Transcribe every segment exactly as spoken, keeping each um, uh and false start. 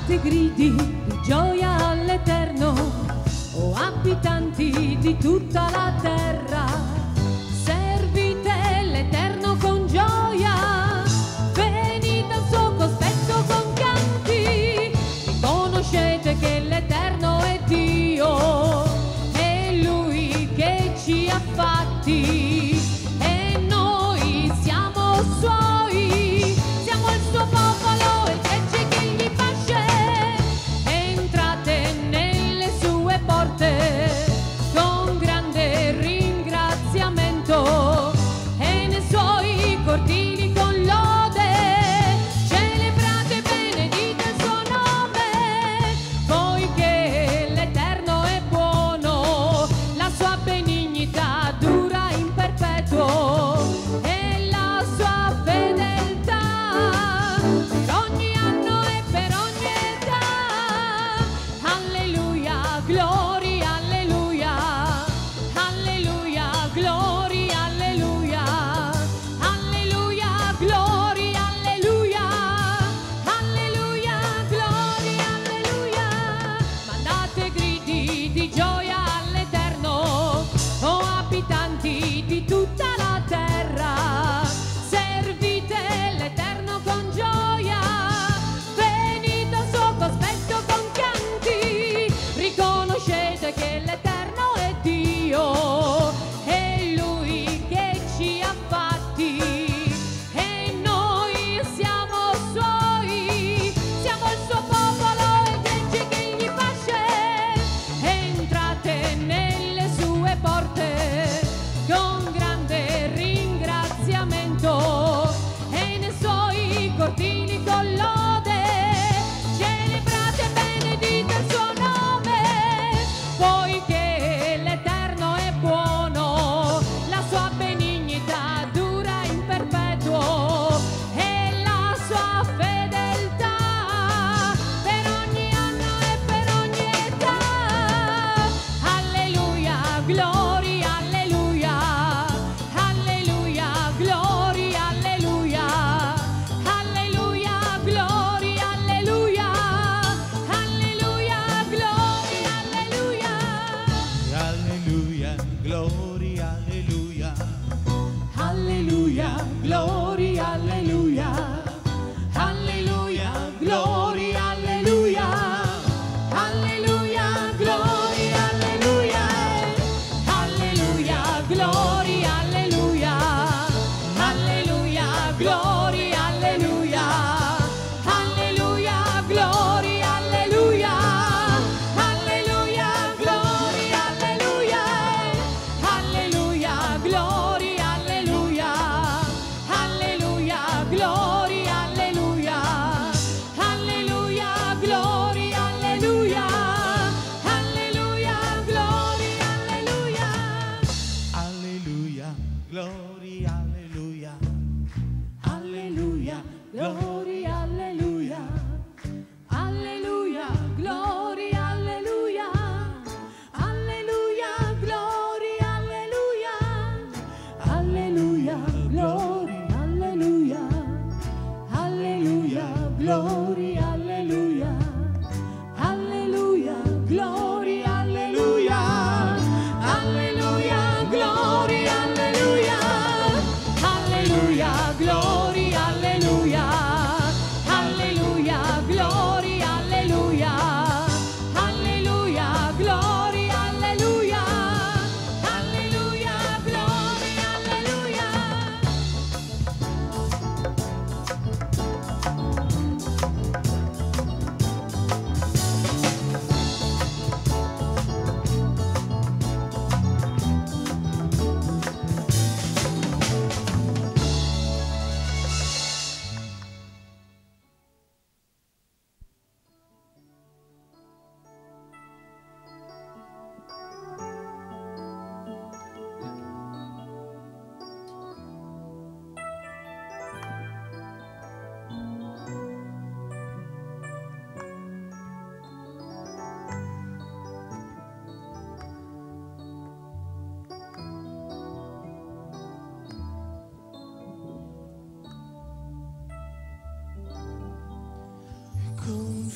Mandate gridi di gioia all'Eterno, o abitanti di tutta la terra. Servite l'Eterno con gioia, venite al suo cospetto con canti. Riconoscete che l'Eterno è Dio, è Lui che ci ha fatti e noi siamo Suoi, siamo il suo popolo e il gregge che gli pasce. Entrate nelle sue porte con grande ringraziamento e nei suoi cortili con lode. Celebrate e benedite il suo nome, poiché l'Eterno è buono, la sua benignità dura in perpetuo e la sua fedeltà per ogni anno e per ogni età. Alleluia, gloria, alleluia, alleluia, gloria, alleluia, alleluia, gloria, alleluia, alleluia, gloria, alleluia. Mandate gridi di gioia all'Eterno, o abitanti di tutta la terra. Servite l'Eterno con gioia, venite al suo cospetto con canti. Riconoscete che l'Eterno è Dio, è Lui che ci ha fatti e noi siamo Suoi, siamo il suo popolo e il gregge che gli pasce. Entrate nelle sue porte con grande ringraziamento e nei suoi cortili con lode. Celebrate e benedite il suo nome, poiché l'Eterno è buono, la sua benignità dura in perpetuo e la sua fedeltà per ogni anno e per ogni età. Alleluia, gloria, alleluia, alleluia, gloria, alleluia, alleluia, gloria, alleluia, alleluia, gloria, alleluia. Alleluia, gloria, alleluia. Alleluia, gloria, alleluia, alleluia, gloria, alleluia, alleluia, gloria, alleluia, alleluia, gloria, alleluia, alleluia, gloria, alleluia, alleluia, gloria, alleluia, alleluia, gloria, alleluia, alleluia, gloria, alleluia, alleluia, gloria, alleluia, alleluia, gloria, alleluia, alleluia, gloria, alleluia. Alleluia, gloria, alleluia. Alleluia, gloria, alleluia, alleluia, gloria, alleluia, alleluia, gloria, alleluia, alleluia, gloria, alleluia, alleluia, gloria, alleluia.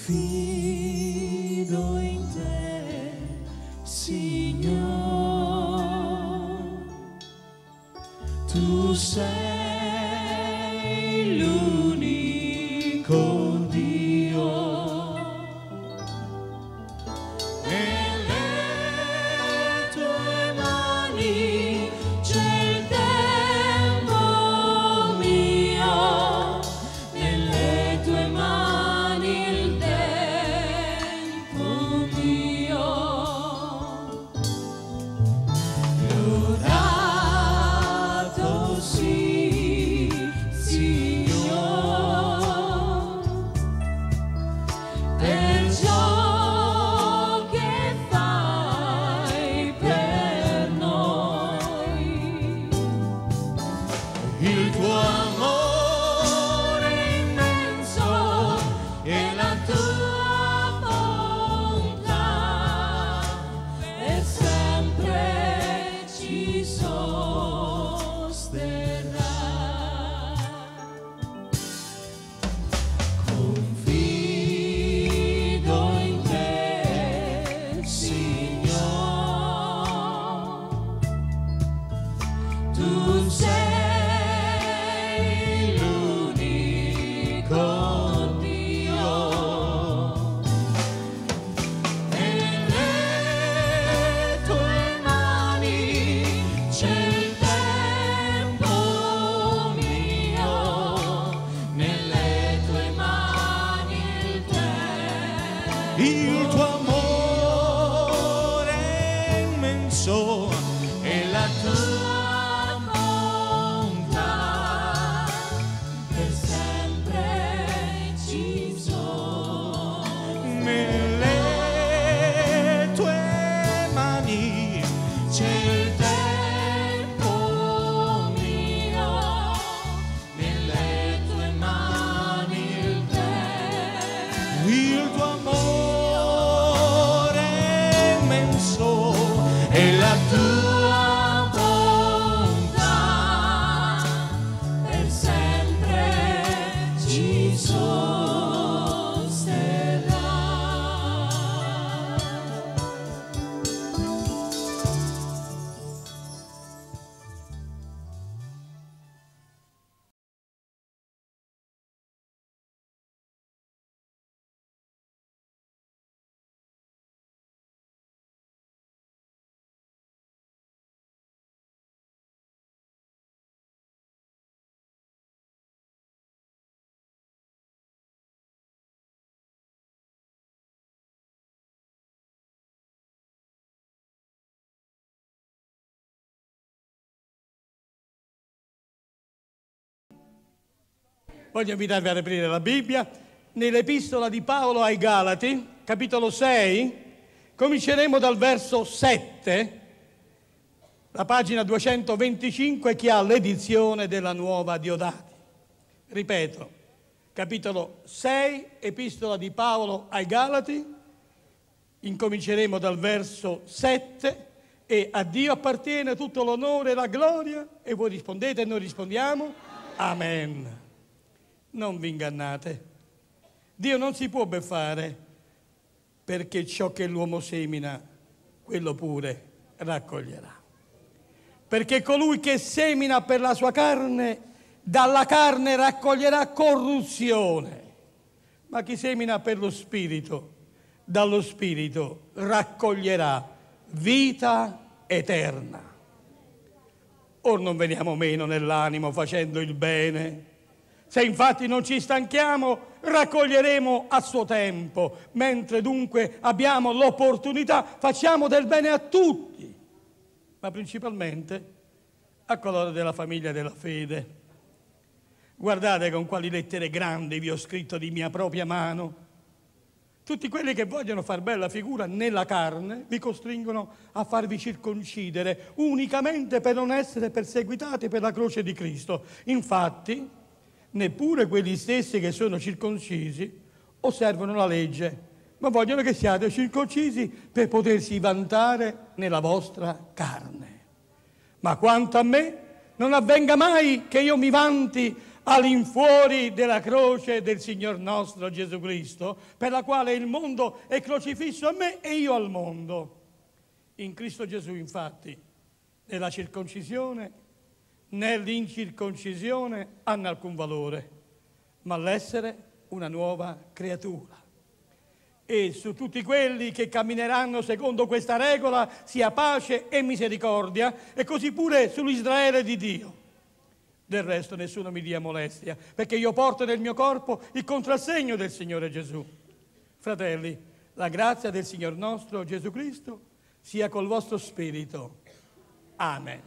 Confido in te, Signore, tu sei l'unico Dio. Nelle tue mani c'è il tempo mio, nelle tue mani il tempo mio. Lodato sì, Signore, per ciò che fai per noi. Il tuo amore immenso e la tua bontà per sempre ci sosterrà. Confido in te, Signore, tu sei l'unico Dio. Nelle tue mani c'è il tempo mio, nelle tue mani il tempo. Il tuo amore immenso e la tua bontà per sempre ci sono. nelle tue mani C'è il tempo mio, nelle tue mani il tempo. il tuo amore immenso e la Tua bontà per sempre ci sosterrà. Voglio invitarvi ad aprire la Bibbia nell'Epistola di Paolo ai Galati, capitolo sei. Cominceremo dal verso sette, la pagina duecentoventicinque, che ha l'edizione della Nuova Diodati. Ripeto, capitolo sei, Epistola di Paolo ai Galati. Incominceremo dal verso sette. E a Dio appartiene tutto l'onore e la gloria. E voi rispondete e noi rispondiamo Amen. Non vi ingannate. Dio non si può beffare, perché ciò che l'uomo semina, quello pure raccoglierà. Perché colui che semina per la sua carne, dalla carne raccoglierà corruzione. Ma chi semina per lo Spirito, dallo Spirito raccoglierà vita eterna. Or non veniamo meno nell'animo facendo il bene. Se infatti non ci stanchiamo, raccoglieremo a suo tempo. Mentre dunque abbiamo l'opportunità, facciamo del bene a tutti, ma principalmente a coloro della famiglia della fede. Guardate con quali lettere grandi vi ho scritto di mia propria mano. Tutti quelli che vogliono far bella figura nella carne vi costringono a farvi circoncidere unicamente per non essere perseguitati per la croce di Cristo. Infatti, neppure quelli stessi che sono circoncisi osservano la legge, ma vogliono che siate circoncisi per potersi vantare nella vostra carne. Ma quanto a me, non avvenga mai che io mi vanti all'infuori della croce del Signor nostro Gesù Cristo, per la quale il mondo è crocifisso a me e io al mondo. In Cristo Gesù, infatti, né la circoncisione né l'incirconcisione hanno alcun valore, ma l'essere una nuova creatura. E su tutti quelli che cammineranno secondo questa regola sia pace e misericordia, e così pure sull'Israele di Dio. Del resto nessuno mi dia molestia, perché io porto nel mio corpo il contrassegno del Signore Gesù. Fratelli, la grazia del Signor nostro Gesù Cristo sia col vostro spirito. Amen.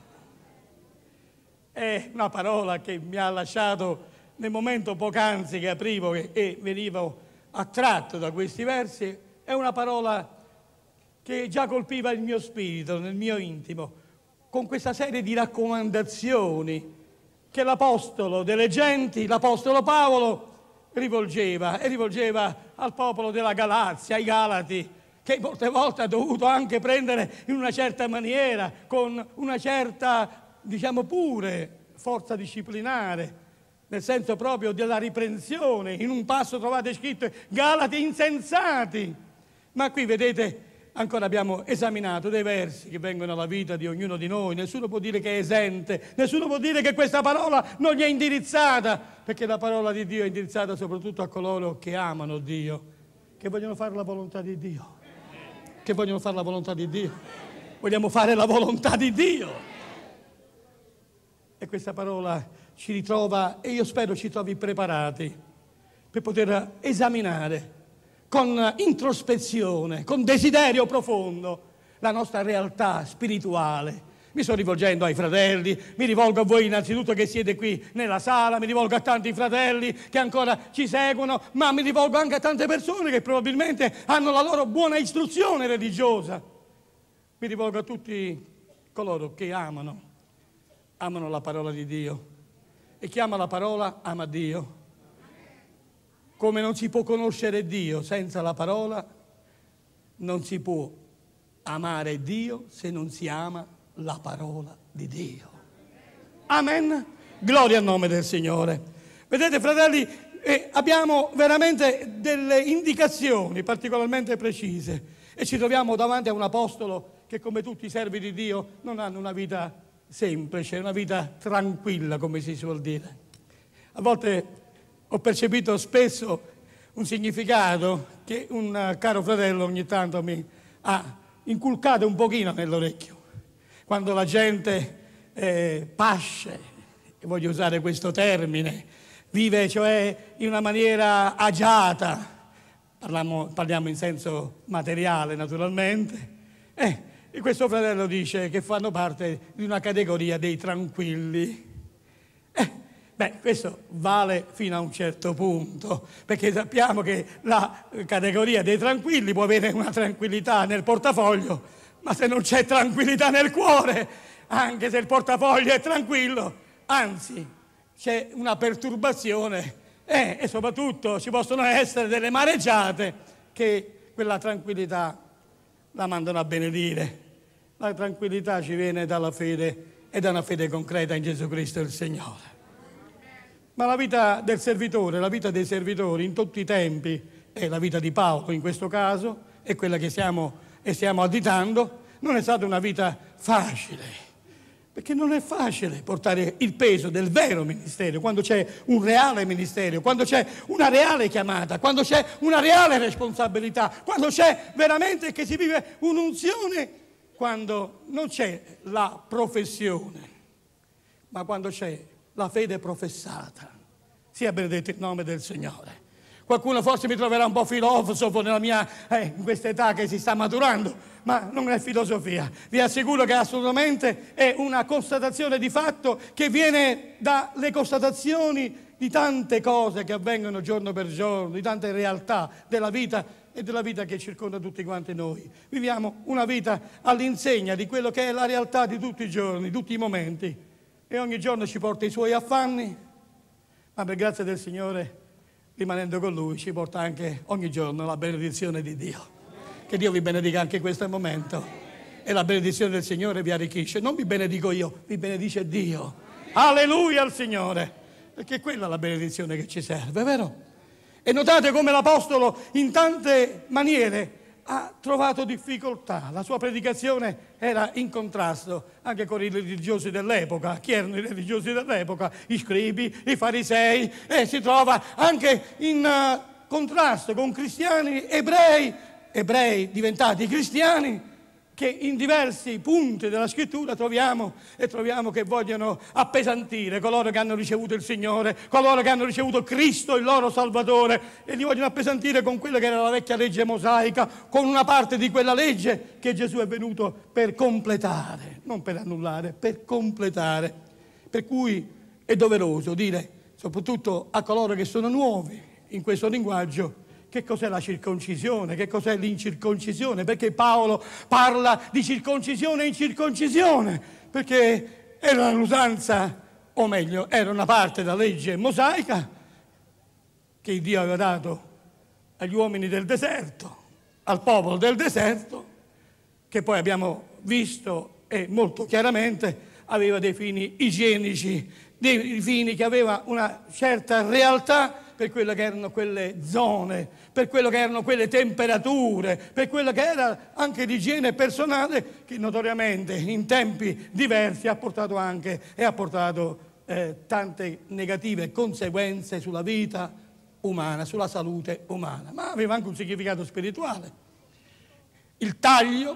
È una parola che mi ha lasciato nel momento poc'anzi che aprivo e venivo attratto da questi versi. È una parola che già colpiva il mio spirito, nel mio intimo, con questa serie di raccomandazioni che l'apostolo delle genti, l'apostolo Paolo, rivolgeva e rivolgeva al popolo della Galazia, ai Galati, che molte volte ha dovuto anche prendere in una certa maniera, con una certa, diciamo pure, forza disciplinare, nel senso proprio della riprensione. In un passo trovate scritto Galati insensati, ma qui vedete ancora abbiamo esaminato dei versi che vengono alla vita di ognuno di noi. Nessuno può dire che è esente, nessuno può dire che questa parola non gli è indirizzata, perché la parola di Dio è indirizzata soprattutto a coloro che amano Dio, che vogliono fare la volontà di Dio, che vogliono fare la volontà di Dio. Vogliamo fare la volontà di Dio. E questa parola ci ritrova, e io spero ci trovi preparati per poter esaminare con introspezione, con desiderio profondo, la nostra realtà spirituale. Mi sto rivolgendo ai fratelli, mi rivolgo a voi innanzitutto che siete qui nella sala, mi rivolgo a tanti fratelli che ancora ci seguono, ma mi rivolgo anche a tante persone che probabilmente hanno la loro buona istruzione religiosa. Mi rivolgo a tutti coloro che amano, amano la parola di Dio. E chi ama la parola ama Dio. Come non si può conoscere Dio senza la parola, non si può amare Dio se non si ama la parola di Dio. Amen. Gloria al nome del Signore. Vedete, fratelli, eh, abbiamo veramente delle indicazioni particolarmente precise e ci troviamo davanti a un apostolo che, come tutti i servi di Dio, non hanno una vita semplice, una vita tranquilla, come si suol dire. A volte ho percepito spesso un significato che un caro fratello ogni tanto mi ha inculcato un pochino nell'orecchio. Quando la gente eh, pasce, e voglio usare questo termine, vive cioè in una maniera agiata, parliamo, parliamo in senso materiale naturalmente, eh, e questo fratello dice che fanno parte di una categoria dei tranquilli. Eh, beh, questo vale fino a un certo punto, perché sappiamo che la categoria dei tranquilli può avere una tranquillità nel portafoglio, ma se non c'è tranquillità nel cuore, anche se il portafoglio è tranquillo, anzi c'è una perturbazione eh, e soprattutto ci possono essere delle mareggiate che quella tranquillità la mandano a benedire. La tranquillità ci viene dalla fede e da una fede concreta in Gesù Cristo il Signore. Ma la vita del servitore, la vita dei servitori in tutti i tempi, e la vita di Paolo in questo caso, è quella che stiamo, e stiamo additando, non è stata una vita facile, perché non è facile portare il peso del vero ministero, quando c'è un reale ministero, quando c'è una reale chiamata, quando c'è una reale responsabilità, quando c'è veramente che si vive un'unzione, quando non c'è la professione, ma quando c'è la fede professata. Sia benedetto il nome del Signore. Qualcuno forse mi troverà un po' filosofo nella mia, eh, in questa età che si sta maturando, ma non è filosofia. Vi assicuro che assolutamente è una constatazione di fatto che viene dalle constatazioni di tante cose che avvengono giorno per giorno, di tante realtà della vita e della vita che circonda tutti quanti noi. Viviamo una vita all'insegna di quello che è la realtà di tutti i giorni, tutti i momenti, e ogni giorno ci porta i suoi affanni, ma per grazia del Signore, rimanendo con Lui, ci porta anche ogni giorno la benedizione di Dio. Che Dio vi benedica anche in questo momento e la benedizione del Signore vi arricchisce. Non vi benedico io, vi benedice Dio. Alleluia al Signore. perché è quella la benedizione che ci serve, vero? E notate come l'Apostolo in tante maniere ha trovato difficoltà. La sua predicazione era in contrasto anche con i religiosi dell'epoca. Chi erano i religiosi dell'epoca? I scribi, i farisei, e si trova anche in uh, contrasto con cristiani ebrei, ebrei diventati cristiani, che in diversi punti della scrittura troviamo e troviamo che vogliono appesantire coloro che hanno ricevuto il Signore, coloro che hanno ricevuto Cristo, il loro Salvatore, e li vogliono appesantire con quella che era la vecchia legge mosaica, con una parte di quella legge che Gesù è venuto per completare, non per annullare, per completare. Per cui è doveroso dire, soprattutto a coloro che sono nuovi in questo linguaggio, che cos'è la circoncisione, che cos'è l'incirconcisione, perché Paolo parla di circoncisione e incirconcisione, perché era un'usanza, o meglio, era una parte della legge mosaica che Dio aveva dato agli uomini del deserto, al popolo del deserto, che poi abbiamo visto e molto chiaramente aveva dei fini igienici, dei fini che aveva una certa realtà per quelle che erano quelle zone, per quello che erano quelle temperature, per quello che era anche l'igiene personale, che notoriamente in tempi diversi ha portato anche e ha portato eh, tante negative conseguenze sulla vita umana, sulla salute umana, ma aveva anche un significato spirituale. Il taglio,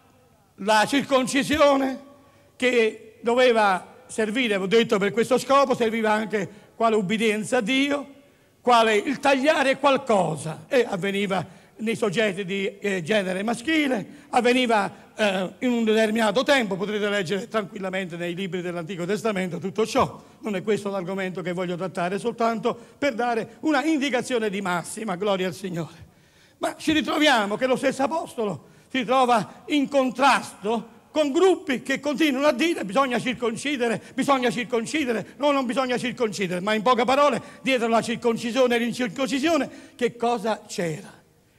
la circoncisione, che doveva servire, ho detto, per questo scopo, serviva anche quale ubbidienza a Dio, quale il tagliare qualcosa, e avveniva nei soggetti di eh, genere maschile, avveniva eh, in un determinato tempo. Potrete leggere tranquillamente nei libri dell'Antico Testamento tutto ciò. Non è questo l'argomento che voglio trattare, soltanto per dare una indicazione di massima, gloria al Signore. Ma ci ritroviamo che lo stesso Apostolo si trova in contrasto con gruppi che continuano a dire bisogna circoncidere, bisogna circoncidere, no, non bisogna circoncidere, ma in poche parole, dietro la circoncisione e l'incirconcisione, che cosa c'era?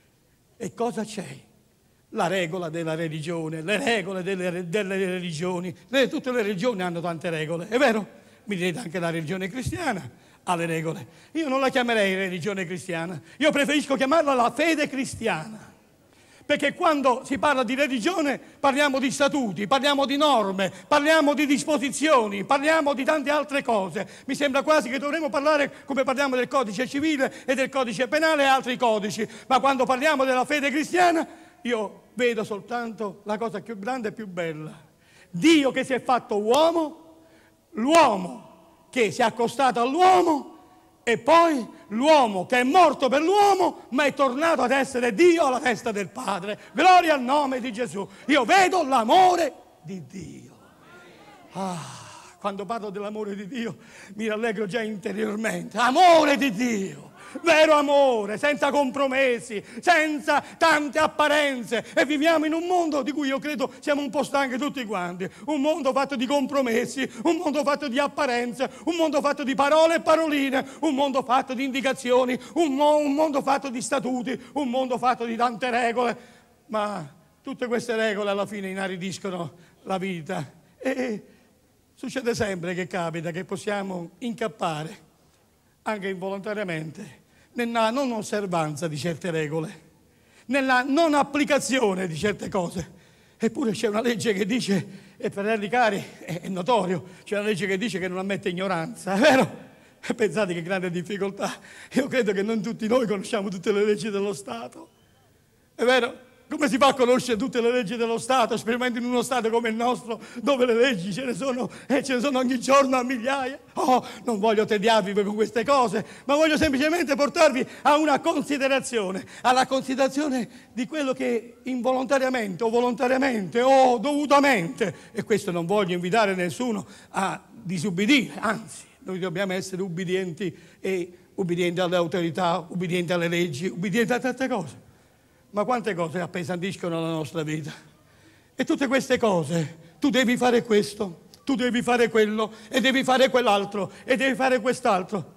E cosa c'è? La regola della religione, le regole delle, delle religioni. Le, tutte le religioni hanno tante regole, è vero? Mi direte anche la religione cristiana ha le regole. Io non la chiamerei religione cristiana, io preferisco chiamarla la fede cristiana. Perché quando si parla di religione parliamo di statuti, parliamo di norme, parliamo di disposizioni, parliamo di tante altre cose. Mi sembra quasi che dovremmo parlare come parliamo del codice civile e del codice penale e altri codici. Ma quando parliamo della fede cristiana io vedo soltanto la cosa più grande e più bella. Dio che si è fatto uomo, l'uomo che si è accostato all'uomo, e poi l'uomo che è morto per l'uomo, ma è tornato ad essere Dio alla testa del Padre. Gloria al nome di Gesù. Io vedo l'amore di Dio. Ah, quando parlo dell'amore di Dio mi rallegro già interiormente. Amore di Dio, vero amore, senza compromessi, senza tante apparenze. E viviamo in un mondo di cui io credo siamo un po' stanchi tutti quanti. Un mondo fatto di compromessi, un mondo fatto di apparenze, un mondo fatto di parole e paroline, un mondo fatto di indicazioni, un, mo- un mondo fatto di statuti, un mondo fatto di tante regole. Ma tutte queste regole alla fine inaridiscono la vita. E succede sempre che capita che possiamo incappare anche involontariamente nella non osservanza di certe regole, nella non applicazione di certe cose. Eppure c'è una legge che dice, e fratelli cari, è, è notorio, c'è una legge che dice che non ammette ignoranza, è vero? E pensate che grande difficoltà. Io credo che non tutti noi conosciamo tutte le leggi dello Stato, è vero? Come si fa a conoscere tutte le leggi dello Stato, specialmente in uno Stato come il nostro, dove le leggi ce ne sono e ce ne sono ogni giorno a migliaia? Oh, non voglio tediarvi con queste cose, ma voglio semplicemente portarvi a una considerazione, alla considerazione di quello che involontariamente o volontariamente o dovutamente, e questo non voglio invitare nessuno a disubbidire, anzi, noi dobbiamo essere ubbidienti e ubbidienti alle autorità, ubbidienti alle leggi, ubbidienti a tante cose. Ma quante cose appesantiscono la nostra vita? E tutte queste cose, tu devi fare questo, tu devi fare quello, e devi fare quell'altro, e devi fare quest'altro.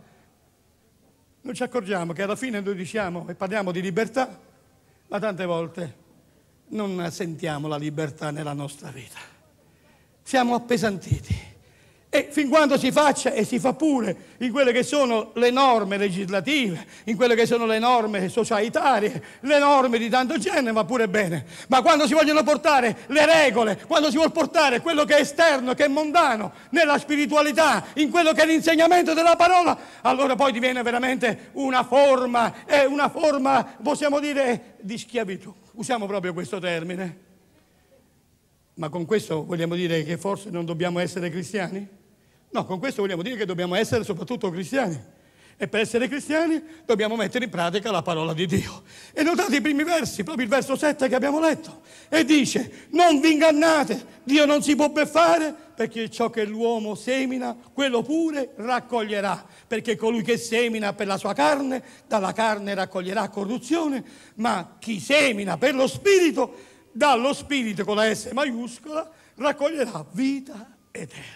Non ci accorgiamo che alla fine noi diciamo e parliamo di libertà, ma tante volte non sentiamo la libertà nella nostra vita. Siamo appesantiti E fin quando si faccia, e si fa pure, in quelle che sono le norme legislative, in quelle che sono le norme societarie, le norme di tanto genere, va pure bene. Ma quando si vogliono portare le regole, quando si vuol portare quello che è esterno, che è mondano, nella spiritualità, in quello che è l'insegnamento della parola, allora poi diviene veramente una forma, è una forma, possiamo dire, di schiavitù. Usiamo proprio questo termine. Ma con questo vogliamo dire che forse non dobbiamo essere cristiani? No, con questo vogliamo dire che dobbiamo essere soprattutto cristiani. E per essere cristiani dobbiamo mettere in pratica la parola di Dio. E notate i primi versi, proprio il verso sette che abbiamo letto. E dice, non vi ingannate, Dio non si può beffare, perché ciò che l'uomo semina, quello pure raccoglierà. Perché colui che semina per la sua carne, dalla carne raccoglierà corruzione, ma chi semina per lo Spirito, dallo Spirito con la S maiuscola, raccoglierà vita eterna.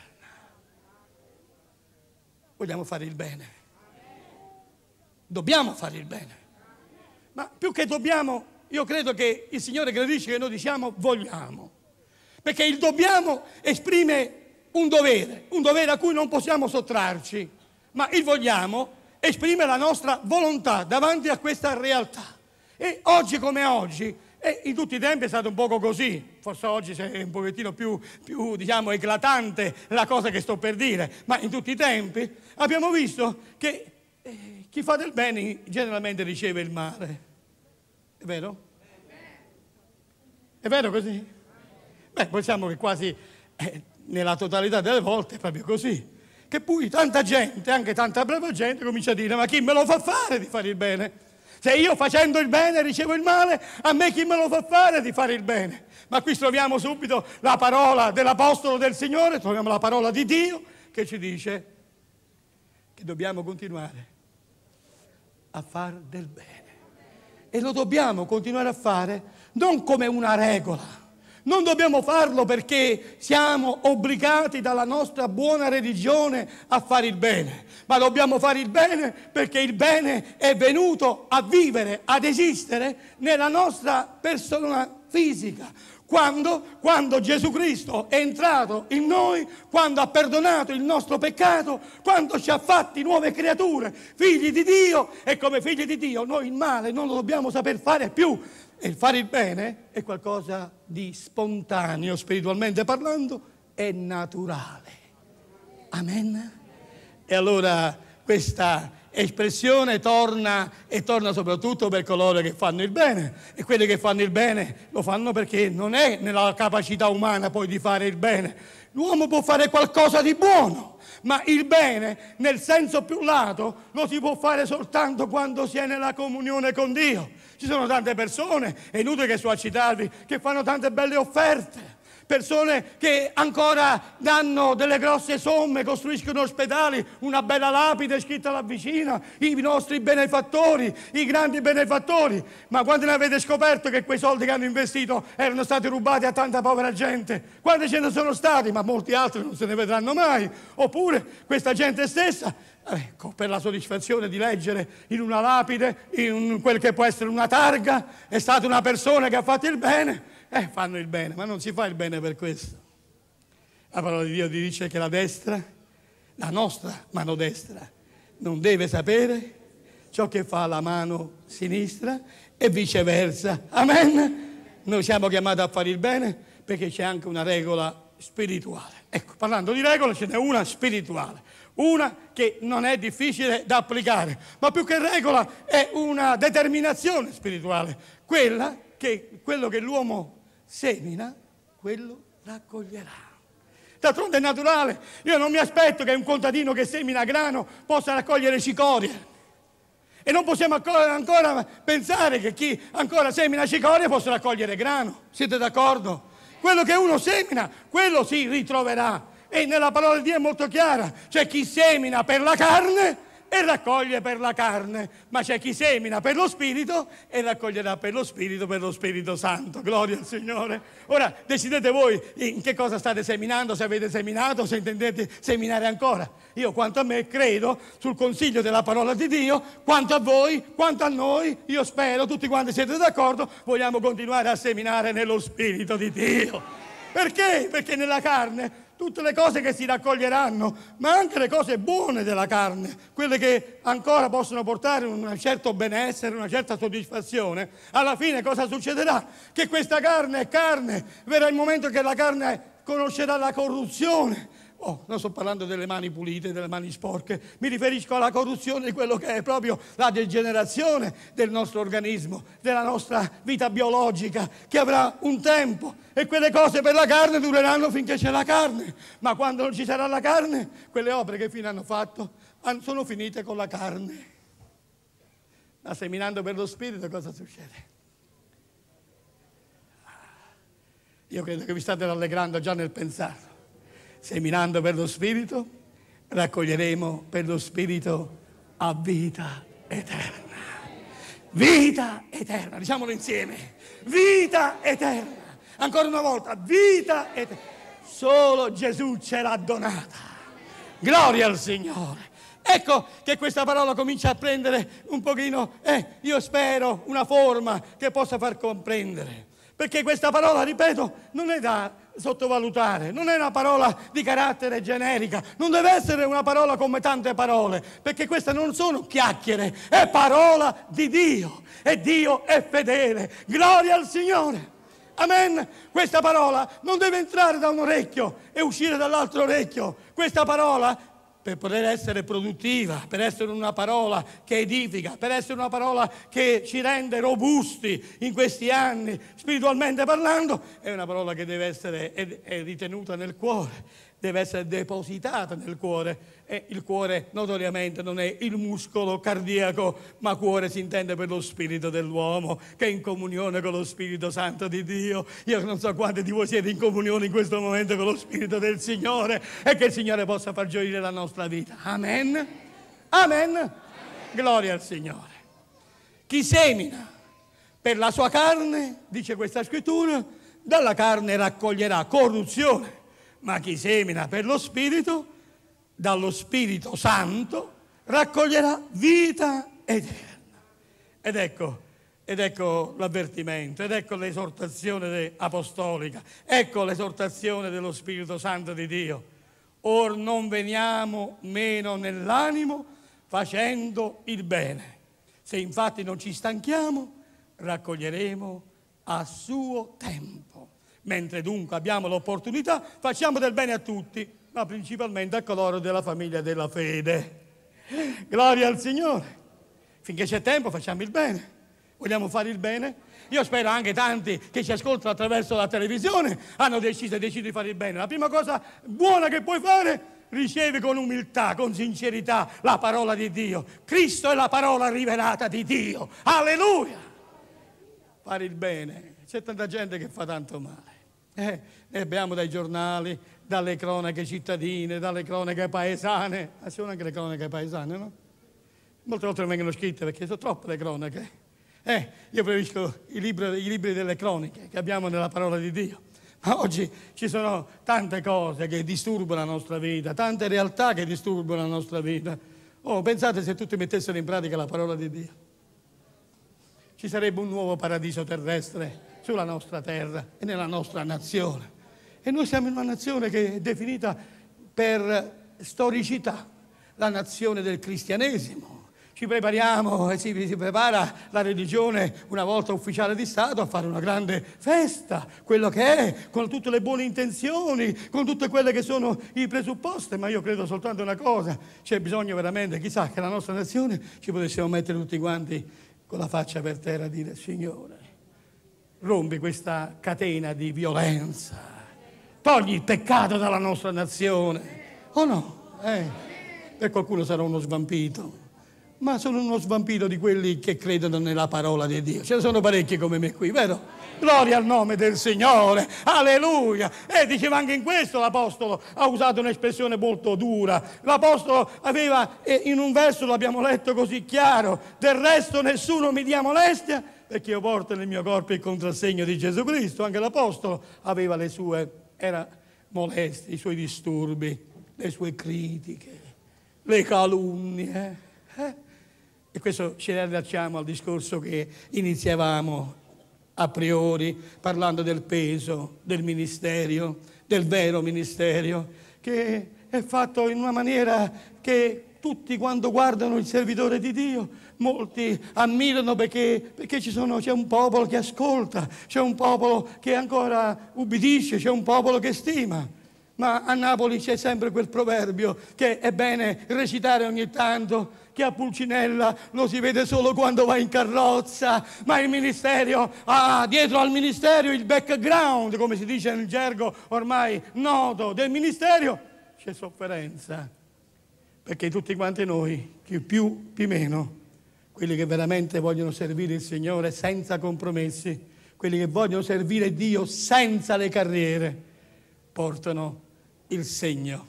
Vogliamo fare il bene. Dobbiamo fare il bene. Ma più che dobbiamo, io credo che il Signore gradisce che noi diciamo vogliamo. Perché il dobbiamo esprime un dovere, un dovere a cui non possiamo sottrarci. Ma il vogliamo esprime la nostra volontà davanti a questa realtà. E oggi come oggi, e in tutti i tempi è stato un poco così, forse oggi è un pochettino più, più diciamo, eclatante la cosa che sto per dire, ma in tutti i tempi abbiamo visto che eh, chi fa del bene generalmente riceve il male. È vero? È vero così? Beh, possiamo che quasi eh, nella totalità delle volte è proprio così. Che poi tanta gente, anche tanta brava gente, comincia a dire, ma chi me lo fa fare di fare il bene? Se io facendo il bene ricevo il male, a me chi me lo fa fare di fare il bene? Ma qui troviamo subito la parola dell'Apostolo del Signore, troviamo la parola di Dio che ci dice che dobbiamo continuare a fare del bene. E lo dobbiamo continuare a fare non come una regola. Non dobbiamo farlo perché siamo obbligati dalla nostra buona religione a fare il bene, ma dobbiamo fare il bene perché il bene è venuto a vivere, ad esistere nella nostra persona fisica. Quando, quando Gesù Cristo è entrato in noi, quando ha perdonato il nostro peccato, quando ci ha fatti nuove creature, figli di Dio, e come figli di Dio noi il male non lo dobbiamo saper fare più. E il fare il bene è qualcosa di spontaneo, spiritualmente parlando, è naturale. Amen? E allora questa espressione torna e torna soprattutto per coloro che fanno il bene. E quelli che fanno il bene lo fanno perché non è nella capacità umana poi di fare il bene. L'uomo può fare qualcosa di buono, ma il bene, nel senso più lato, lo si può fare soltanto quando si è nella comunione con Dio. Ci sono tante persone, è inutile che sto a citarvi, che fanno tante belle offerte. Persone che ancora danno delle grosse somme, costruiscono ospedali, una bella lapide scritta là vicina, i nostri benefattori, i grandi benefattori. Ma quando ne avete scoperto che quei soldi che hanno investito erano stati rubati a tanta povera gente? Quanti ce ne sono stati? Ma molti altri non se ne vedranno mai. Oppure questa gente stessa, ecco, per la soddisfazione di leggere in una lapide, in quel che può essere una targa, è stata una persona che ha fatto il bene. Eh, fanno il bene, ma non si fa il bene per questo. La parola di Dio dice che la destra, la nostra mano destra, non deve sapere ciò che fa la mano sinistra e viceversa. Amen? Noi siamo chiamati a fare il bene perché c'è anche una regola spirituale. Ecco, parlando di regole ce n'è una spirituale, una che non è difficile da applicare, ma più che regola è una determinazione spirituale, quella che quello che l'uomo semina, quello raccoglierà. D'altronde è naturale, io non mi aspetto che un contadino che semina grano possa raccogliere cicorie. E non possiamo ancora, ancora pensare che chi ancora semina cicorie possa raccogliere grano. Siete d'accordo? Quello che uno semina, quello si ritroverà. E nella parola di Dio è molto chiara. C'è chi semina per la carne e raccoglie per la carne, ma c'è chi semina per lo Spirito e raccoglierà per lo Spirito, per lo Spirito Santo. Gloria al Signore. Ora decidete voi in che cosa state seminando, se avete seminato, se intendete seminare ancora. Io quanto a me credo sul consiglio della parola di Dio, quanto a voi, quanto a noi, io spero, tutti quanti siete d'accordo, vogliamo continuare a seminare nello Spirito di Dio. Perché? Perché nella carne tutte le cose che si raccoglieranno, ma anche le cose buone della carne, quelle che ancora possono portare un certo benessere, una certa soddisfazione, alla fine cosa succederà? Che questa carne è carne, verrà il momento che la carne conoscerà la corruzione. Oh, non sto parlando delle mani pulite, delle mani sporche, mi riferisco alla corruzione di quello che è proprio la degenerazione del nostro organismo, della nostra vita biologica, che avrà un tempo, e quelle cose per la carne dureranno finché c'è la carne, ma quando non ci sarà la carne, quelle opere che fino hanno fatto sono finite con la carne. Ma seminando per lo Spirito cosa succede? Io credo che vi state rallegrando già nel pensarlo. Seminando per lo Spirito, raccoglieremo per lo Spirito a vita eterna. Vita eterna, diciamolo insieme. Vita eterna. Ancora una volta, vita eterna. Solo Gesù ce l'ha donata. Gloria al Signore. Ecco che questa parola comincia a prendere un pochino, eh, io spero, una forma che possa far comprendere. Perché questa parola, ripeto, non è da sottovalutare, non è una parola di carattere generica, non deve essere una parola come tante parole, perché queste non sono chiacchiere, è parola di Dio, e Dio è fedele. Gloria al Signore. Amen. Questa parola non deve entrare da un orecchio e uscire dall'altro orecchio. Questa parola, per poter essere produttiva, per essere una parola che edifica, per essere una parola che ci rende robusti in questi anni, spiritualmente parlando, è una parola che deve essere è, è ritenuta nel cuore, deve essere depositata nel cuore. E il cuore notoriamente non è il muscolo cardiaco, ma cuore si intende per lo spirito dell'uomo, che è in comunione con lo Spirito Santo di Dio. Io non so quanti di voi siete in comunione in questo momento con lo Spirito del Signore, e che il Signore possa far gioire la nostra vita. Amen. Amen. Amen. Gloria al Signore. Chi semina per la sua carne, dice questa scrittura, dalla carne raccoglierà corruzione, ma chi semina per lo Spirito, dallo Spirito Santo raccoglierà vita eterna. Ed ecco, ed ecco l'avvertimento, ed ecco l'esortazione apostolica, ecco l'esortazione dello Spirito Santo di Dio. Or non veniamo meno nell'animo facendo il bene. Se infatti non ci stanchiamo, raccoglieremo a suo tempo. Mentre dunque abbiamo l'opportunità, facciamo del bene a tutti, ma principalmente a coloro della famiglia della fede. Gloria al Signore. Finché c'è tempo facciamo il bene. Vogliamo fare il bene? Io spero anche tanti che ci ascoltano attraverso la televisione hanno deciso, deciso di fare il bene. La prima cosa buona che puoi fare, ricevi con umiltà, con sincerità la parola di Dio. Cristo è la parola rivelata di Dio. Alleluia! Fare il bene. C'è tanta gente che fa tanto male. Eh, ne abbiamo dai giornali, dalle cronache cittadine, dalle cronache paesane. Ah, ci sono anche le cronache paesane, no? Molte volte non vengono scritte perché sono troppe le cronache. Eh, io preferisco i libri, i libri delle croniche che abbiamo nella parola di Dio. Ma oggi ci sono tante cose che disturbano la nostra vita, tante realtà che disturbano la nostra vita. Oh, pensate se tutti mettessero in pratica la parola di Dio. Ci sarebbe un nuovo paradiso terrestre sulla nostra terra e nella nostra nazione. E noi siamo in una nazione che è definita per storicità, la nazione del cristianesimo. Ci prepariamo e si, si prepara la religione, una volta ufficiale di Stato, a fare una grande festa, quello che è, con tutte le buone intenzioni, con tutte quelle che sono i presupposti, ma io credo soltanto una cosa, c'è bisogno veramente, chissà, che la nostra nazione ci potessimo mettere tutti quanti con la faccia per terra e dire: Signore, rompi questa catena di violenza, togli il peccato dalla nostra nazione. O no? Eh, per qualcuno sarà uno svampito, ma sono uno svampito di quelli che credono nella parola di Dio. Ce ne sono parecchi come me qui, vero? Gloria al nome del Signore, alleluia. E diceva anche in questo l'Apostolo ha usato un'espressione molto dura. L'Apostolo aveva, in un verso l'abbiamo letto così chiaro: del resto nessuno mi dia molestia, perché io porto nel mio corpo il contrassegno di Gesù Cristo. Anche l'Apostolo aveva le sue, era molesto, i suoi disturbi, le sue critiche, le calunnie. Eh? E questo ci riallacciamo al discorso che iniziavamo a priori, parlando del peso del ministero, del vero ministero, che è fatto in una maniera che tutti quando guardano il servitore di Dio, molti ammirano perché, perché ci sono, c'è un popolo che ascolta, c'è un popolo che ancora ubbidisce, c'è un popolo che stima. Ma a Napoli c'è sempre quel proverbio che è bene recitare ogni tanto, che a Pulcinella lo si vede solo quando va in carrozza, ma il ministero, ah, dietro al ministero il background, come si dice nel gergo ormai noto del ministero, c'è sofferenza, perché tutti quanti noi, chi più, chi meno, quelli che veramente vogliono servire il Signore senza compromessi, quelli che vogliono servire Dio senza le carriere, portano il segno,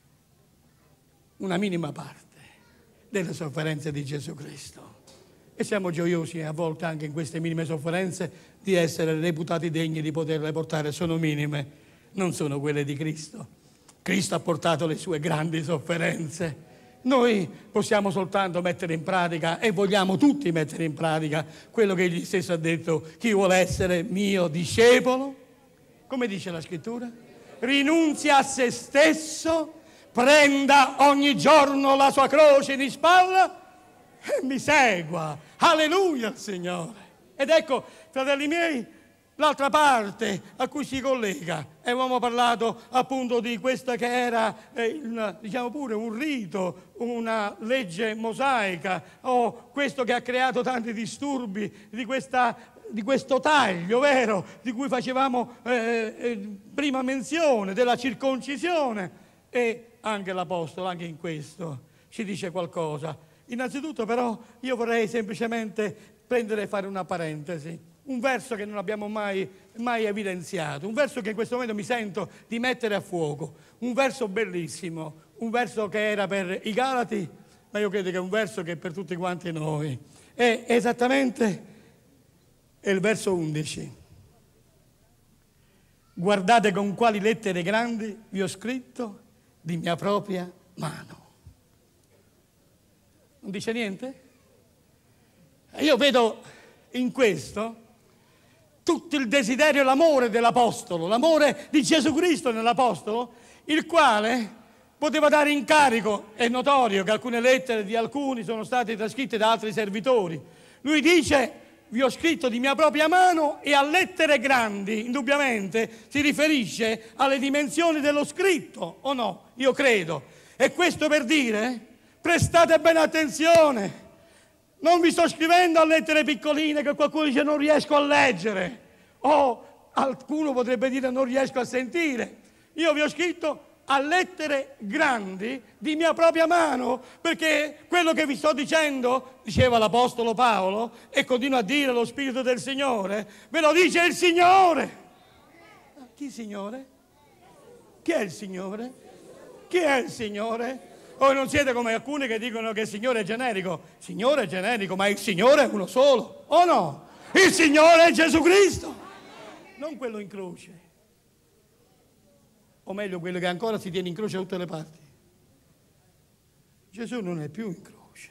una minima parte delle sofferenze di Gesù Cristo. E siamo gioiosi a volte anche in queste minime sofferenze di essere reputati degni di poterle portare. Sono minime, non sono quelle di Cristo. Cristo ha portato le sue grandi sofferenze. Noi possiamo soltanto mettere in pratica, e vogliamo tutti mettere in pratica, quello che Egli stesso ha detto: chi vuole essere mio discepolo, come dice la Scrittura, rinunzia a se stesso, prenda ogni giorno la sua croce in spalla e mi segua. Alleluia al Signore. Ed ecco, fratelli miei, l'altra parte a cui si collega, e avevamo parlato appunto di questa che era, eh, una, diciamo pure, un rito, una legge mosaica, o questo che ha creato tanti disturbi, di questa di questo taglio, vero, di cui facevamo eh, eh, prima menzione, della circoncisione. E anche l'Apostolo, anche in questo, ci dice qualcosa. Innanzitutto però io vorrei semplicemente prendere e fare una parentesi, un verso che non abbiamo mai, mai evidenziato, un verso che in questo momento mi sento di mettere a fuoco, un verso bellissimo, un verso che era per i Galati, ma io credo che è un verso che è per tutti quanti noi. È esattamente è il verso undici. Guardate con quali lettere grandi vi ho scritto di mia propria mano. Non dice niente? Io vedo in questo tutto il desiderio e l'amore dell'Apostolo, l'amore di Gesù Cristo nell'Apostolo, il quale poteva dare incarico. È notorio che alcune lettere di alcuni sono state trascritte da altri servitori. Lui dice: vi ho scritto di mia propria mano, e a lettere grandi, indubbiamente, si riferisce alle dimensioni dello scritto, o no? Io credo. E questo per dire, prestate bene attenzione, non vi sto scrivendo a lettere piccoline che qualcuno dice non riesco a leggere, o qualcuno potrebbe dire non riesco a sentire. Io vi ho scritto a lettere grandi di mia propria mano, perché quello che vi sto dicendo, diceva l'Apostolo Paolo, e continua a dire lo Spirito del Signore, ve lo dice il Signore. Chi Signore? Chi è il Signore? Chi è il Signore? Voi non siete come alcuni che dicono che il Signore è generico. Signore è generico, ma il Signore è uno solo, o no? Il Signore è Gesù Cristo, non quello in croce. O meglio, quello che ancora si tiene in croce da tutte le parti. Gesù non è più in croce.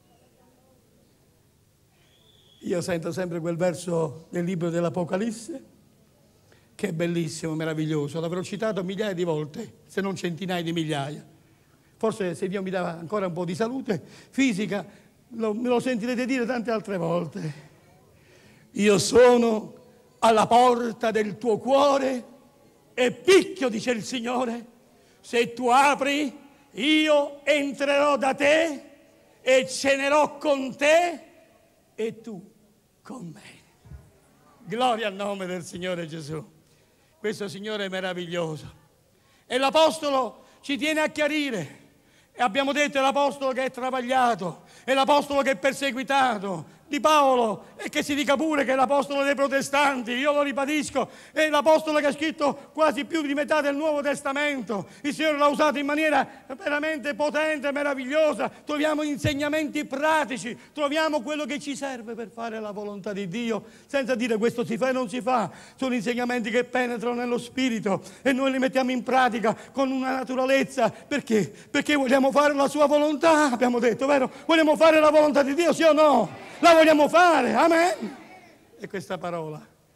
Io sento sempre quel verso del libro dell'Apocalisse, che è bellissimo, meraviglioso. L'avrò citato migliaia di volte, se non centinaia di migliaia. Forse se Dio mi dà ancora un po' di salute fisica, lo, me lo sentirete dire tante altre volte. Io sono alla porta del tuo cuore e picchio, dice il Signore. Se tu apri, io entrerò da te e cenerò con te e tu con me. Gloria al nome del Signore Gesù. Questo Signore è meraviglioso. E l'Apostolo ci tiene a chiarire. E abbiamo detto, è l'Apostolo che è travagliato, è l'Apostolo che è perseguitato. Di Paolo, e che si dica pure che è l'Apostolo dei protestanti, io lo ribadisco, è l'Apostolo che ha scritto quasi più di metà del Nuovo Testamento. Il Signore l'ha usato in maniera veramente potente, meravigliosa. Troviamo insegnamenti pratici, troviamo quello che ci serve per fare la volontà di Dio, senza dire questo si fa e non si fa. Sono insegnamenti che penetrano nello spirito e noi li mettiamo in pratica con una naturalezza. Perché? Perché vogliamo fare la sua volontà, abbiamo detto, vero? Vogliamo fare la volontà di Dio, sì o no? La vogliamo fare, amen. E questa parola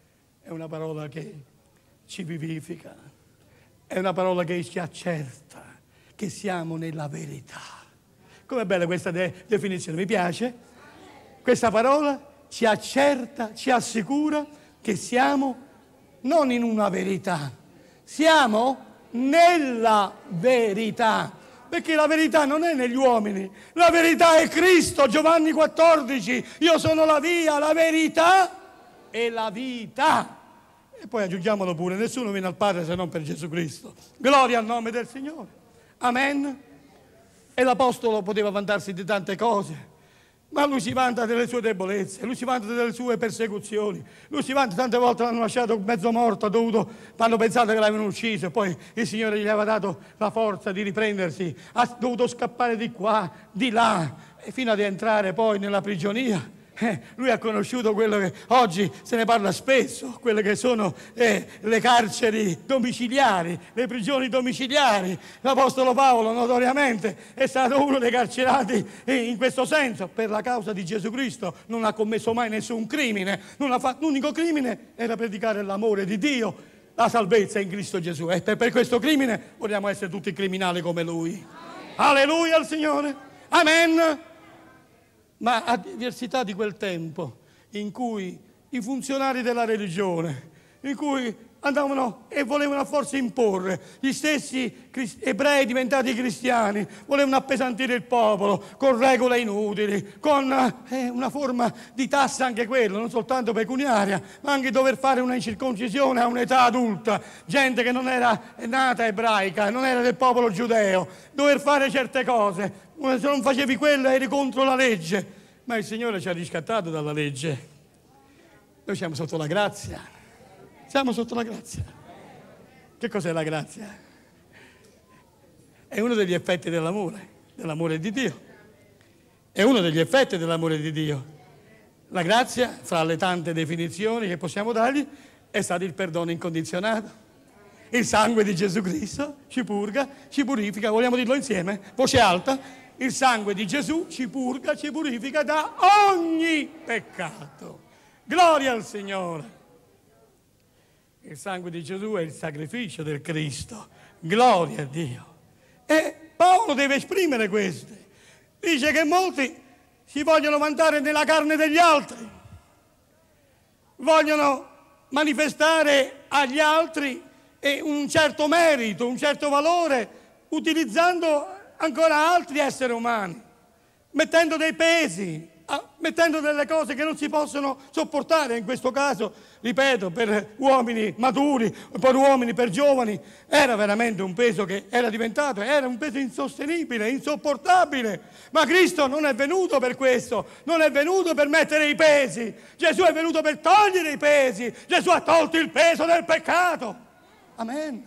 è una parola che ci vivifica, è una parola che ci accerta che siamo nella verità. Com'è bella questa de- definizione, mi piace. Questa parola ci accerta, ci assicura che siamo non in una verità, siamo nella verità. Perché la verità non è negli uomini, la verità è Cristo. Giovanni quattordici, io sono la via, la verità e la vita. E poi aggiungiamolo pure, nessuno viene al Padre se non per Gesù Cristo. Gloria al nome del Signore. Amen. E l'Apostolo poteva vantarsi di tante cose, ma lui si vanta delle sue debolezze, lui si vanta delle sue persecuzioni, lui si vanta, tante volte l'hanno lasciato mezzo morto, ha dovuto, hanno pensato che l'avevano ucciso, poi il Signore gli aveva dato la forza di riprendersi, ha dovuto scappare di qua, di là, e fino ad entrare poi nella prigionia. Eh, lui ha conosciuto quello che oggi se ne parla spesso, quelle che sono eh, le carceri domiciliari, le prigioni domiciliari. L'Apostolo Paolo notoriamente è stato uno dei carcerati in questo senso, per la causa di Gesù Cristo. Non ha commesso mai nessun crimine, non ha fatto, l'unico crimine era predicare l'amore di Dio, la salvezza in Cristo Gesù, e per, per questo crimine vogliamo essere tutti criminali come lui. Alleluia al Signore, amen. Ma a diversità di quel tempo in cui i funzionari della religione, in cui andavano e volevano a forza imporre, gli stessi ebrei diventati cristiani, volevano appesantire il popolo con regole inutili, con eh, una forma di tassa anche quello, non soltanto pecuniaria, ma anche dover fare una circoncisione a un'età adulta, gente che non era nata ebraica, non era del popolo giudeo, dover fare certe cose. Se non facevi quello eri contro la legge, ma il Signore ci ha riscattato dalla legge. Noi siamo sotto la grazia, siamo sotto la grazia. Che cos'è la grazia? È uno degli effetti dell'amore, dell'amore di Dio. È uno degli effetti dell'amore di Dio. La grazia, fra le tante definizioni che possiamo dargli, è stato il perdono incondizionato. Il sangue di Gesù Cristo ci purga, ci purifica, vogliamo dirlo insieme? Voce alta. Il sangue di Gesù ci purga, ci purifica da ogni peccato. Gloria al Signore. Il sangue di Gesù è il sacrificio del Cristo. Gloria a Dio. E Paolo deve esprimere questo. Dice che molti si vogliono vantare nella carne degli altri, vogliono manifestare agli altri un certo merito, un certo valore, utilizzando ancora altri esseri umani, mettendo dei pesi, mettendo delle cose che non si possono sopportare. In questo caso, ripeto, per uomini maturi, per uomini, per giovani, era veramente un peso che era diventato, era un peso insostenibile, insopportabile. Ma Cristo non è venuto per questo, non è venuto per mettere i pesi. Gesù è venuto per togliere i pesi. Gesù ha tolto il peso del peccato. Amen.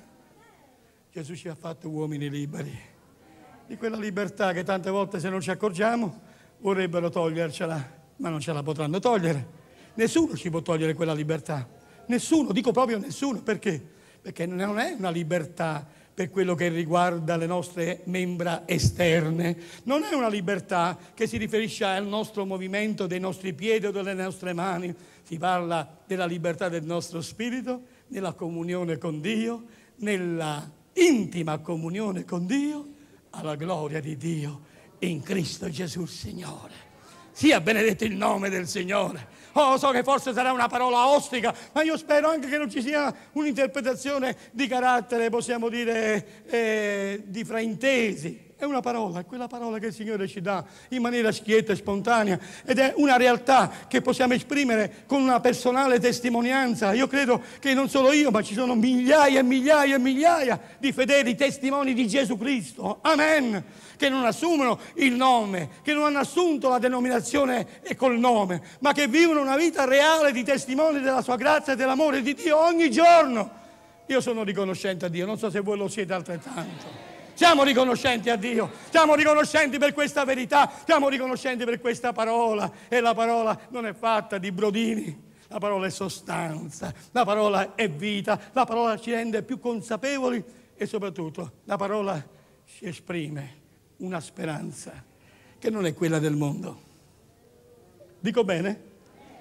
Gesù ci ha fatto uomini liberi. Di quella libertà che tante volte, se non ci accorgiamo, vorrebbero togliercela, ma non ce la potranno togliere. Nessuno ci può togliere quella libertà. Nessuno, dico proprio nessuno. Perché? Perché non è una libertà per quello che riguarda le nostre membra esterne. Non è una libertà che si riferisce al nostro movimento dei nostri piedi o delle nostre mani. Si parla della libertà del nostro spirito, nella comunione con Dio, nella intima comunione con Dio, alla gloria di Dio in Cristo Gesù Signore. Sia benedetto il nome del Signore. Oh, so che forse sarà una parola ostica, ma io spero anche che non ci sia un'interpretazione di carattere, possiamo dire, eh, di fraintesi. È una parola, è quella parola che il Signore ci dà in maniera schietta e spontanea, ed è una realtà che possiamo esprimere con una personale testimonianza. Io credo che non solo io, ma ci sono migliaia e migliaia e migliaia di fedeli testimoni di Gesù Cristo, amen, che non assumono il nome, che non hanno assunto la denominazione e col nome, ma che vivono una vita reale di testimoni della sua grazia e dell'amore di Dio ogni giorno. Io sono riconoscente a Dio, non so se voi lo siete altrettanto. Siamo riconoscenti a Dio, siamo riconoscenti per questa verità, siamo riconoscenti per questa parola. E la parola non è fatta di brodini, la parola è sostanza, la parola è vita, la parola ci rende più consapevoli e soprattutto la parola ci esprime una speranza che non è quella del mondo. Dico bene?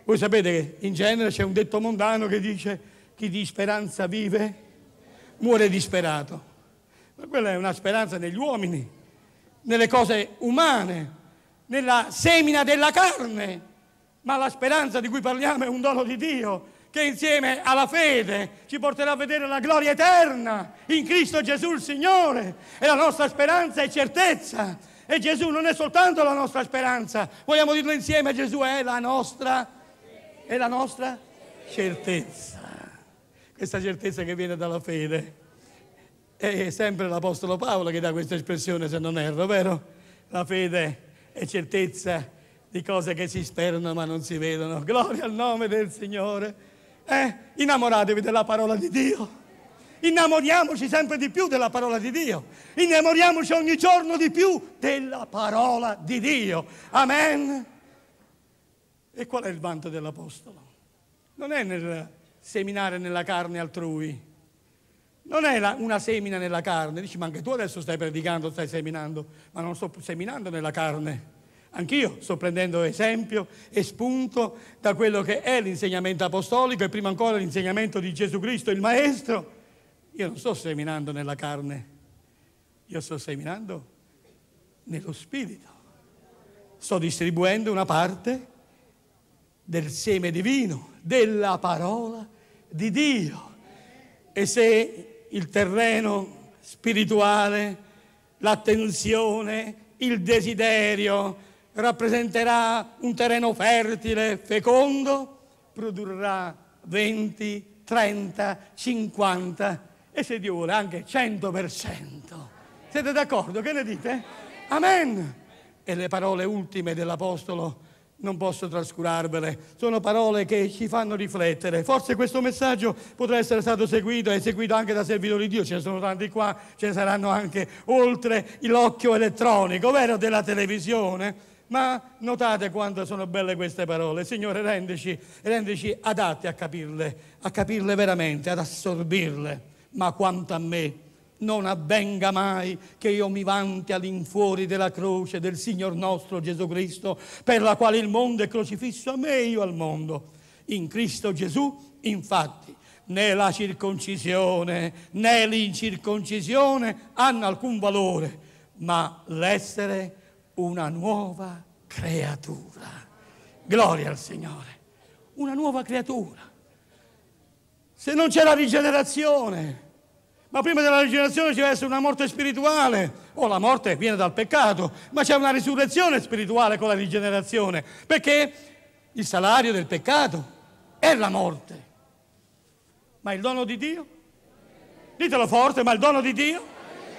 Voi sapete che in genere c'è un detto mondano che dice: chi di speranza vive, muore disperato. Ma quella è una speranza negli uomini, nelle cose umane, nella semina della carne. Ma la speranza di cui parliamo è un dono di Dio, che insieme alla fede ci porterà a vedere la gloria eterna in Cristo Gesù il Signore. E la nostra speranza è certezza. E Gesù non è soltanto la nostra speranza, vogliamo dirlo insieme: Gesù è la nostra, è la nostra certezza. Questa certezza che viene dalla fede. È sempre l'Apostolo Paolo che dà questa espressione, se non erro, vero? La fede è certezza di cose che si sperano ma non si vedono. Gloria al nome del Signore. Eh, innamoratevi della parola di Dio. Innamoriamoci sempre di più della parola di Dio. Innamoriamoci ogni giorno di più della parola di Dio. Amen. E qual è il vanto dell'Apostolo? Non è nel seminare nella carne altrui. Non è la, una semina nella carne. Dici: ma anche tu adesso stai predicando, stai seminando. Ma non sto seminando nella carne. Anch'io sto prendendo esempio e spunto da quello che è l'insegnamento apostolico e prima ancora l'insegnamento di Gesù Cristo, il Maestro. Io non sto seminando nella carne, io sto seminando nello Spirito. Sto distribuendo una parte del seme divino, della parola di Dio. E se il terreno spirituale, l'attenzione, il desiderio rappresenterà un terreno fertile, fecondo, produrrà venti, trenta, cinquanta e se Dio vuole anche cento per cento. Siete d'accordo? Che ne dite? Amen! E le parole ultime dell'Apostolo non posso trascurarvele, sono parole che ci fanno riflettere. Forse questo messaggio potrà essere stato seguito e seguito anche da servitori di Dio, ce ne sono tanti qua, ce ne saranno anche oltre l'occhio elettronico, vero, della televisione. Ma notate quanto sono belle queste parole. Signore, rendici, rendici adatti a capirle, a capirle veramente, ad assorbirle. Ma quanto a me, non avvenga mai che io mi vanti all'infuori della croce del Signor nostro Gesù Cristo, per la quale il mondo è crocifisso a me e io al mondo. In Cristo Gesù, infatti, né la circoncisione né l'incirconcisione hanno alcun valore, ma l'essere una nuova creatura. Gloria al Signore. Una nuova creatura. Se non c'è la rigenerazione, ma prima della rigenerazione ci deve essere una morte spirituale, o la morte viene dal peccato, ma c'è una risurrezione spirituale con la rigenerazione, perché il salario del peccato è la morte. Ma il dono di Dio? Ditelo forte, ma il dono di Dio?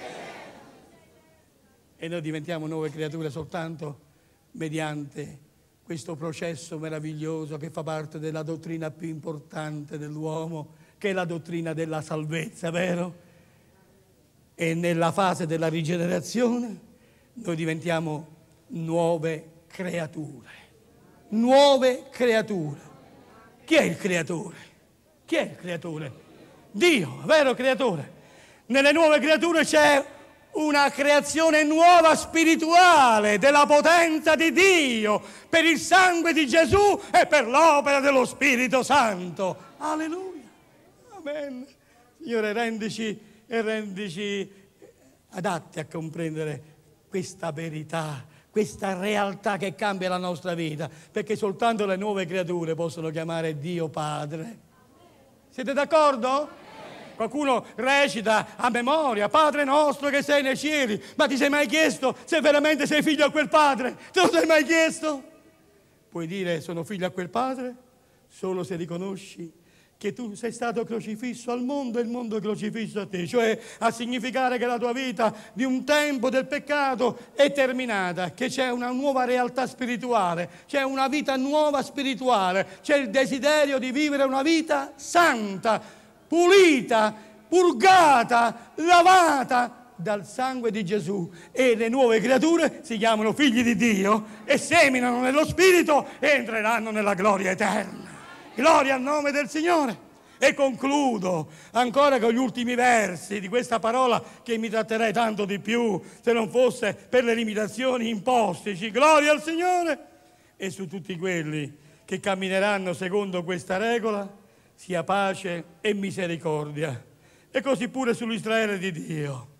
E noi diventiamo nuove creature soltanto mediante questo processo meraviglioso che fa parte della dottrina più importante dell'uomo, che è la dottrina della salvezza, vero? E nella fase della rigenerazione noi diventiamo nuove creature. Nuove creature. Chi è il creatore? Chi è il creatore? Dio, vero creatore? Nelle nuove creature c'è una creazione nuova spirituale della potenza di Dio per il sangue di Gesù e per l'opera dello Spirito Santo. Alleluia. Amen. Signore, rendici e rendici adatti a comprendere questa verità, questa realtà che cambia la nostra vita, perché soltanto le nuove creature possono chiamare Dio Padre. Siete d'accordo? Qualcuno recita a memoria: Padre nostro che sei nei cieli. Ma ti sei mai chiesto se veramente sei figlio a quel Padre? Te lo sei mai chiesto? Puoi dire sono figlio a quel Padre solo se riconosci che tu sei stato crocifisso al mondo e il mondo è crocifisso a te, cioè a significare che la tua vita di un tempo del peccato è terminata, che c'è una nuova realtà spirituale, c'è una vita nuova spirituale, c'è il desiderio di vivere una vita santa, pulita, purgata, lavata dal sangue di Gesù, e le nuove creature si chiamano figli di Dio e seminano nello Spirito e entreranno nella gloria eterna. Gloria al nome del Signore. E concludo ancora con gli ultimi versi di questa parola che mi tratterei tanto di più se non fosse per le limitazioni impostici. Gloria al Signore. E su tutti quelli che cammineranno secondo questa regola sia pace e misericordia. E così pure sull'Israele di Dio.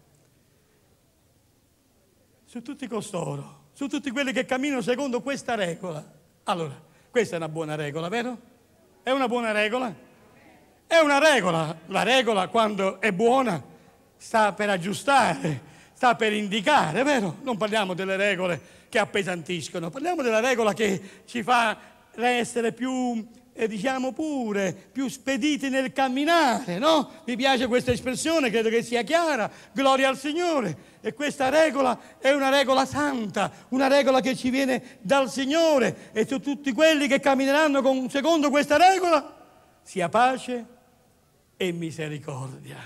Su tutti costoro, su tutti quelli che camminano secondo questa regola. Allora, questa è una buona regola, vero? È una buona regola? È una regola. La regola, quando è buona, sta per aggiustare, sta per indicare, vero? Non parliamo delle regole che appesantiscono, parliamo della regola che ci fa essere più, eh, diciamo pure, più spediti nel camminare, no? Mi piace questa espressione, credo che sia chiara, gloria al Signore. E questa regola è una regola santa, una regola che ci viene dal Signore, e su tutti quelli che cammineranno con, secondo questa regola sia pace e misericordia.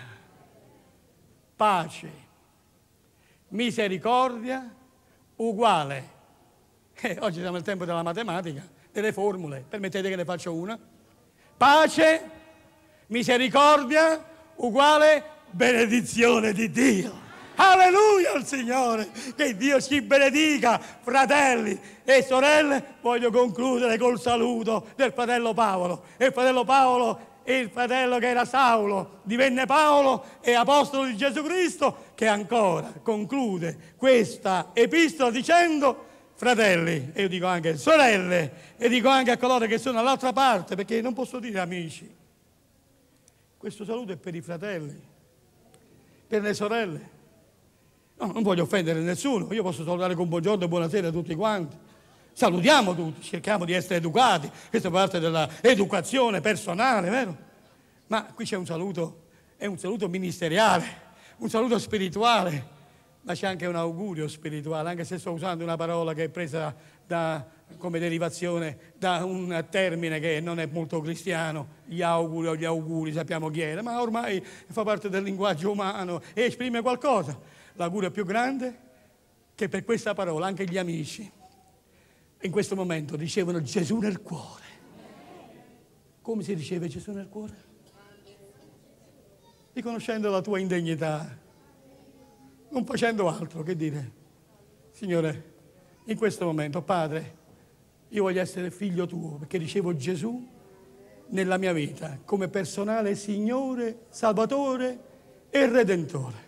Pace, misericordia uguale. Eh, oggi siamo nel tempo della matematica, delle formule, permettete che ne faccio una. Pace, misericordia uguale benedizione di Dio. Alleluia al Signore, che Dio ci benedica. Fratelli e sorelle, voglio concludere col saluto del fratello Paolo. E il fratello Paolo, il fratello che era Saulo, divenne Paolo e apostolo di Gesù Cristo, che ancora conclude questa epistola dicendo: fratelli, e io dico anche sorelle, e dico anche a coloro che sono all'altra parte, perché non posso dire amici, questo saluto è per i fratelli, per le sorelle. No, non voglio offendere nessuno, io posso salutare con buongiorno e buonasera a tutti quanti. Salutiamo tutti, cerchiamo di essere educati, questa è parte dell'educazione personale, vero? Ma qui c'è un saluto, è un saluto ministeriale, un saluto spirituale, ma c'è anche un augurio spirituale, anche se sto usando una parola che è presa da, come derivazione da un termine che non è molto cristiano, gli auguri o gli auguri, sappiamo chi era, ma ormai fa parte del linguaggio umano e esprime qualcosa. L'augurio più grande che per questa parola anche gli amici in questo momento ricevono Gesù nel cuore. Come si riceve Gesù nel cuore? Riconoscendo la tua indegnità, non facendo altro che dire: Signore, in questo momento, Padre, io voglio essere figlio tuo perché ricevo Gesù nella mia vita come personale Signore, Salvatore e Redentore.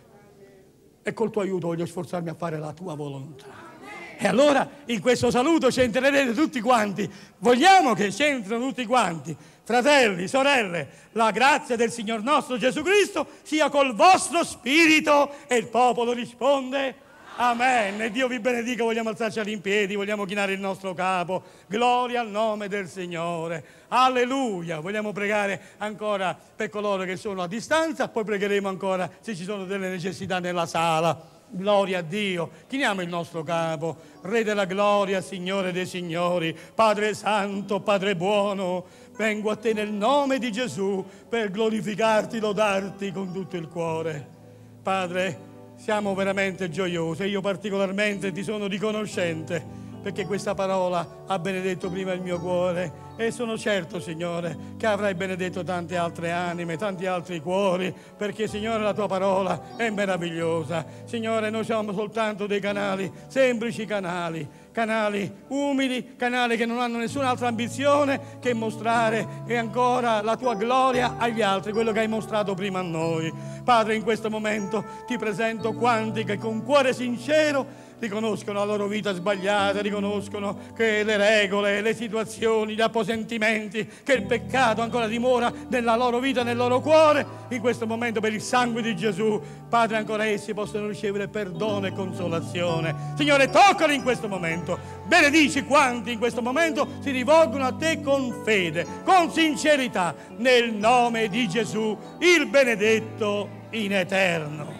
E col tuo aiuto voglio sforzarmi a fare la tua volontà. E allora in questo saluto ci entrerete tutti quanti. Vogliamo che ci entrino tutti quanti. Fratelli, sorelle, la grazia del Signor nostro Gesù Cristo sia col vostro spirito. E il popolo risponde: Amen. E Dio vi benedica. Vogliamo alzarci in piedi, vogliamo chinare il nostro capo. Gloria al nome del Signore. Alleluia. Vogliamo pregare ancora per coloro che sono a distanza, poi pregheremo ancora se ci sono delle necessità nella sala. Gloria a Dio. Chiniamo il nostro capo. Re della gloria, Signore dei signori, Padre santo, Padre buono, vengo a te nel nome di Gesù per glorificarti, lodarti con tutto il cuore. Padre, siamo veramente gioiosi e io particolarmente ti sono riconoscente perché questa parola ha benedetto prima il mio cuore e sono certo, Signore, che avrai benedetto tante altre anime, tanti altri cuori, perché, Signore, la tua parola è meravigliosa. Signore, noi siamo soltanto dei canali, semplici canali, canali umili, canali che non hanno nessun'altra ambizione che mostrare e ancora la tua gloria agli altri, quello che hai mostrato prima a noi. Padre, in questo momento ti presento quanti che con cuore sincero riconoscono la loro vita sbagliata, riconoscono che le regole, le situazioni, gli appesantimenti, che il peccato ancora dimora nella loro vita, nel loro cuore. In questo momento, per il sangue di Gesù, Padre, ancora essi possono ricevere perdono e consolazione. Signore, toccali in questo momento, benedici quanti in questo momento si rivolgono a te con fede, con sincerità, nel nome di Gesù, il benedetto in eterno.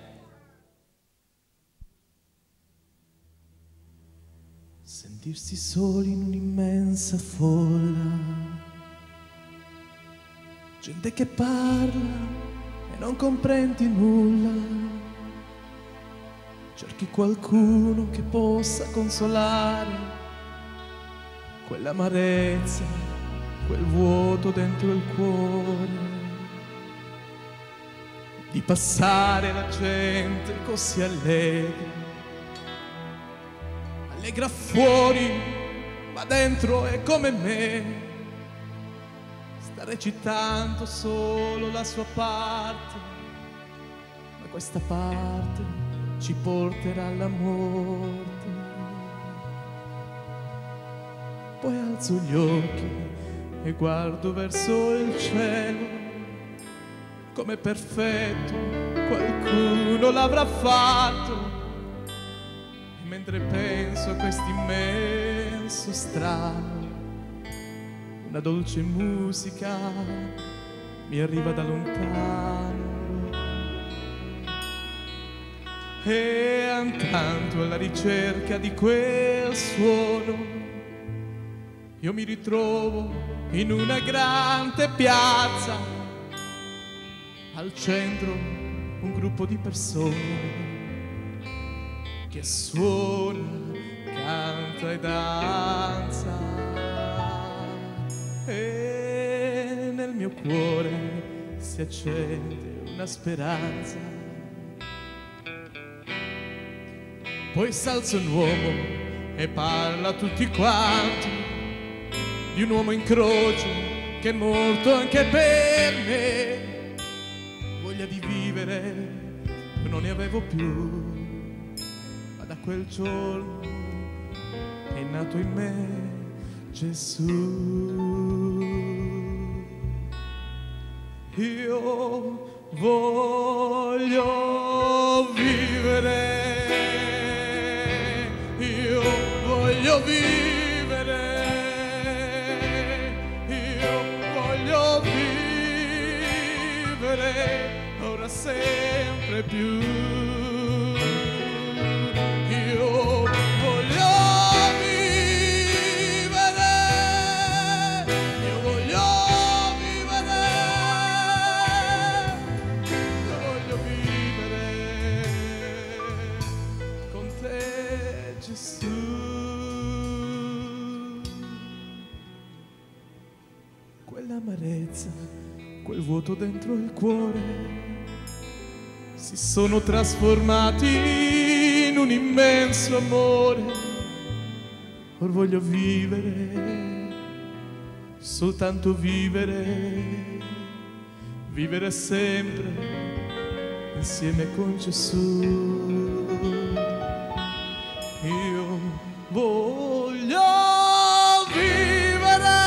Sentirsi soli in un'immensa folla, gente che parla e non comprendi nulla, cerchi qualcuno che possa consolare quell'amarezza, quel vuoto dentro il cuore, di passare la gente così allegra, allegra fuori ma dentro è come me, sta recitando solo la sua parte, ma questa parte ci porterà alla morte. Poi alzo gli occhi e guardo verso il cielo, come perfetto qualcuno l'avrà fatto. E mentre penso a questo immenso strano, una dolce musica mi arriva da lontano. E intanto alla ricerca di quel suono io mi ritrovo in una grande piazza, al centro un gruppo di persone che suona, canta e danza, e nel mio cuore si accende una speranza. Poi s'alza un uomo e parla a tutti quanti di un uomo in croce che è morto anche per me. Voglia di vivere non ne avevo più, ma da quel giorno è nato in me Gesù. Io voglio vivere, io voglio vivere, ora sempre più. Io voglio vivere, io voglio vivere, io voglio vivere con te, Gesù. Quell'amarezza, quel vuoto dentro il cuore si sono trasformati in un immenso amore. Or voglio vivere, soltanto vivere, vivere sempre insieme con Gesù. Io voglio vivere,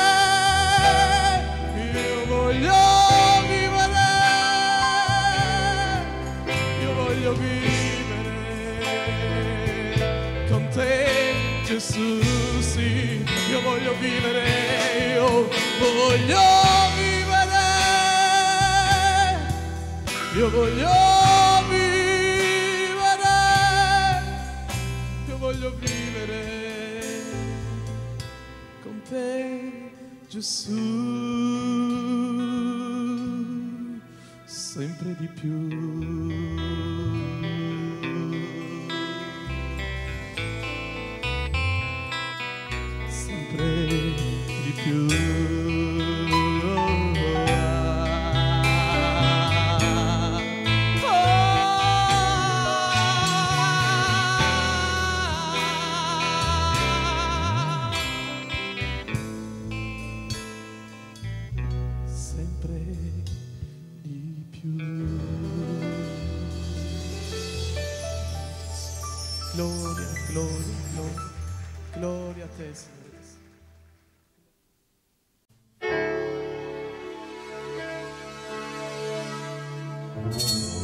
io voglio Gesù, sì, io voglio vivere, io voglio vivere, io voglio vivere, io voglio vivere con te, Gesù, sempre di più. Di più. Sempre di più. Gloria, gloria, gloria, gloria a te, Signore. Thank you.